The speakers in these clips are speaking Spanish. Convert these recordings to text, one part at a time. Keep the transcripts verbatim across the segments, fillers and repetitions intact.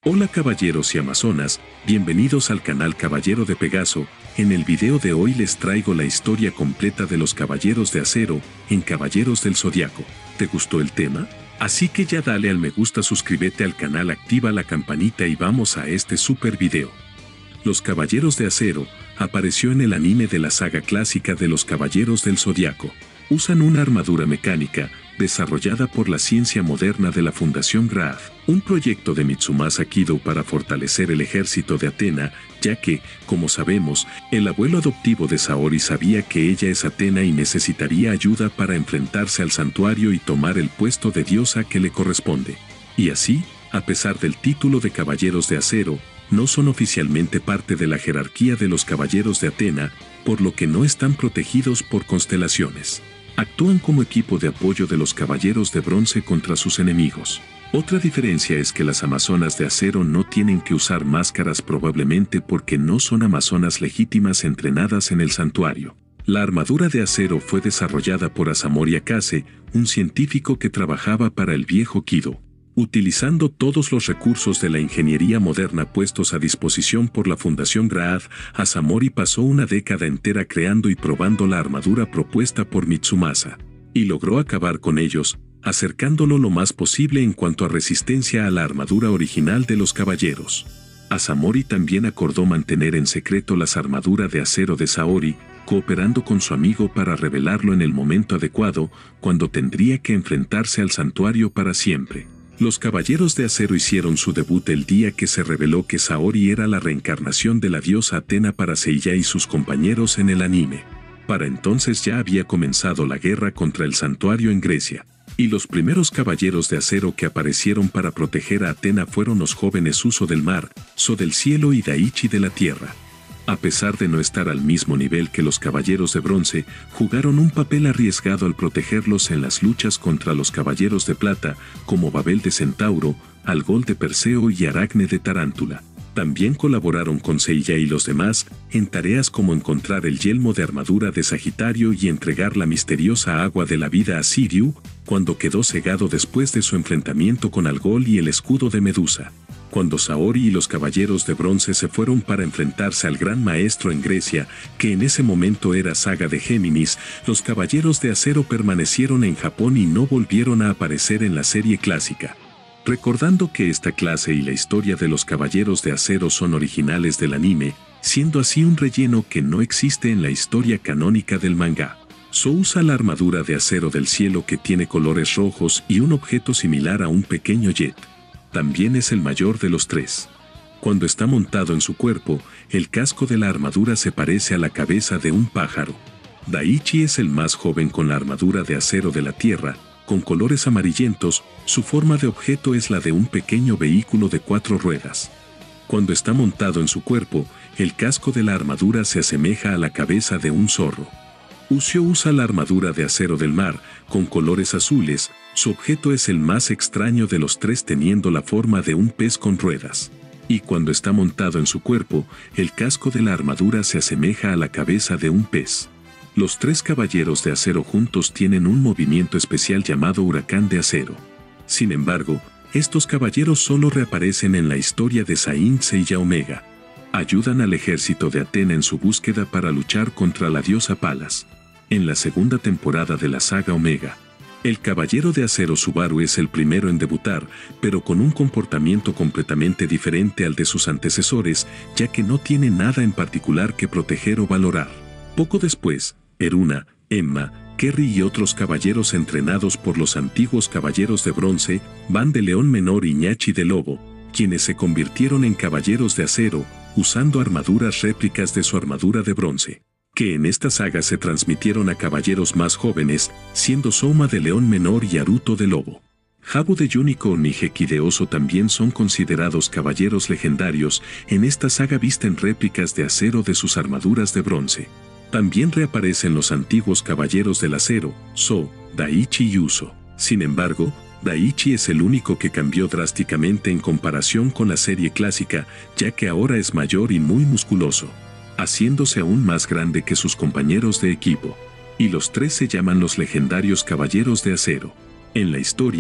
Hola caballeros y amazonas, bienvenidos al canal Caballero de Pegaso. En el video de hoy les traigo la historia completa de los Caballeros de Acero en Caballeros del Zodiaco. ¿Te gustó el tema? Así que ya dale al me gusta, suscríbete al canal, activa la campanita y vamos a este super video. Los Caballeros de Acero apareció en el anime de la saga clásica de los Caballeros del Zodiaco. Usan una armadura mecánica desarrollada por la ciencia moderna de la Fundación Graad, un proyecto de Mitsumasa Kido para fortalecer el ejército de Atena, ya que, como sabemos, el abuelo adoptivo de Saori sabía que ella es Atena y necesitaría ayuda para enfrentarse al santuario y tomar el puesto de diosa que le corresponde. Y así, a pesar del título de Caballeros de Acero, no son oficialmente parte de la jerarquía de los Caballeros de Atena, por lo que no están protegidos por constelaciones. Actúan como equipo de apoyo de los Caballeros de Bronce contra sus enemigos. Otra diferencia es que las Amazonas de Acero no tienen que usar máscaras, probablemente porque no son amazonas legítimas entrenadas en el santuario. La armadura de acero fue desarrollada por Asamori Akase, un científico que trabajaba para el viejo Kido. Utilizando todos los recursos de la ingeniería moderna puestos a disposición por la Fundación Graad, Asamori pasó una década entera creando y probando la armadura propuesta por Mitsumasa, y logró acabar con ellos, acercándolo lo más posible en cuanto a resistencia a la armadura original de los caballeros. Asamori también acordó mantener en secreto las armaduras de acero de Saori, cooperando con su amigo para revelarlo en el momento adecuado, cuando tendría que enfrentarse al santuario para siempre. Los Caballeros de Acero hicieron su debut el día que se reveló que Saori era la reencarnación de la diosa Atena para Seiya y sus compañeros en el anime. Para entonces ya había comenzado la guerra contra el santuario en Grecia, y los primeros Caballeros de Acero que aparecieron para proteger a Atena fueron los jóvenes Uso del Mar, So del Cielo y Daichi de la Tierra. A pesar de no estar al mismo nivel que los Caballeros de Bronce, jugaron un papel arriesgado al protegerlos en las luchas contra los Caballeros de Plata, como Babel de Centauro, Algol de Perseo y Aracne de Tarántula. También colaboraron con Seiya y los demás en tareas como encontrar el yelmo de armadura de Sagitario y entregar la misteriosa agua de la vida a Siriu, cuando quedó cegado después de su enfrentamiento con Algol, y el escudo de Medusa. Cuando Saori y los Caballeros de Bronce se fueron para enfrentarse al Gran Maestro en Grecia, que en ese momento era Saga de Géminis, los Caballeros de Acero permanecieron en Japón y no volvieron a aparecer en la serie clásica. Recordando que esta clase y la historia de los Caballeros de Acero son originales del anime, siendo así un relleno que no existe en la historia canónica del manga. So usa la armadura de acero del cielo que tiene colores rojos y un objeto similar a un pequeño jet. También es el mayor de los tres. Cuando está montado en su cuerpo, el casco de la armadura se parece a la cabeza de un pájaro. Daichi es el más joven con la armadura de acero de la tierra, con colores amarillentos. Su forma de objeto es la de un pequeño vehículo de cuatro ruedas. Cuando está montado en su cuerpo, el casco de la armadura se asemeja a la cabeza de un zorro. Ushio usa la armadura de acero del mar, con colores azules. Su objeto es el más extraño de los tres, teniendo la forma de un pez con ruedas. Y cuando está montado en su cuerpo, el casco de la armadura se asemeja a la cabeza de un pez. Los tres Caballeros de Acero juntos tienen un movimiento especial llamado Huracán de Acero. Sin embargo, estos caballeros solo reaparecen en la historia de Saint Seiya Omega. Ayudan al ejército de Atena en su búsqueda para luchar contra la diosa Palas. En la segunda temporada de la saga Omega, el Caballero de Acero Subaru es el primero en debutar, pero con un comportamiento completamente diferente al de sus antecesores, ya que no tiene nada en particular que proteger o valorar. Poco después, Eruna, Emma, Kerry y otros caballeros entrenados por los antiguos Caballeros de Bronce, Van de León Menor y Ñachi de Lobo, quienes se convirtieron en Caballeros de Acero, usando armaduras réplicas de su armadura de bronce, que en esta saga se transmitieron a caballeros más jóvenes, siendo Soma de León Menor y Aruto de Lobo. Habu de Unicorn y Heki de Oso también son considerados caballeros legendarios. En esta saga visten réplicas de acero de sus armaduras de bronce. También reaparecen los antiguos Caballeros del Acero, So, Daichi y Uso. Sin embargo, Daichi es el único que cambió drásticamente en comparación con la serie clásica, ya que ahora es mayor y muy musculoso, haciéndose aún más grande que sus compañeros de equipo. Y los tres se llaman los legendarios Caballeros de Acero. En la historia,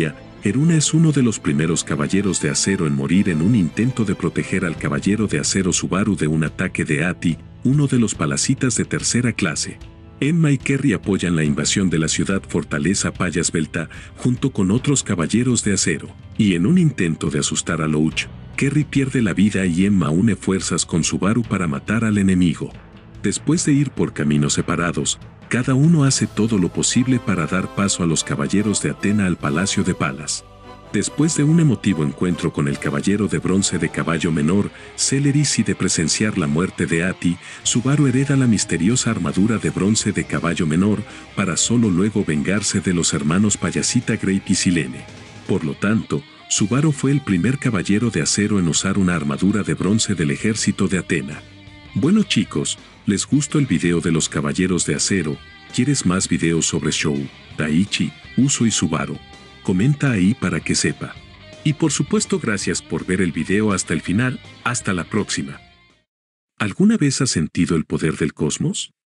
Eruna es uno de los primeros caballeros de acero en morir en un intento de proteger al caballero de acero Subaru de un ataque de Ati, uno de los palacitas de tercera clase. Enma y Kerry apoyan la invasión de la ciudad fortaleza Paya Esbelta junto con otros caballeros de acero, y en un intento de asustar a Louch, Kerry pierde la vida y Enma une fuerzas con Subaru para matar al enemigo. Después de ir por caminos separados, cada uno hace todo lo posible para dar paso a los caballeros de Atena al Palacio de Palas. Después de un emotivo encuentro con el caballero de bronce de caballo menor, Celeris, y de presenciar la muerte de Ati, Subaru hereda la misteriosa armadura de bronce de caballo menor, para solo luego vengarse de los hermanos Payasita Grape y Silene. Por lo tanto, Subaru fue el primer caballero de acero en usar una armadura de bronce del ejército de Atena. Bueno chicos, ¿les gustó el video de los caballeros de acero? ¿Quieres más videos sobre Shou, Daichi, Uso y Subaru? Comenta ahí para que sepa. Y por supuesto gracias por ver el video hasta el final, hasta la próxima. ¿Alguna vez has sentido el poder del cosmos?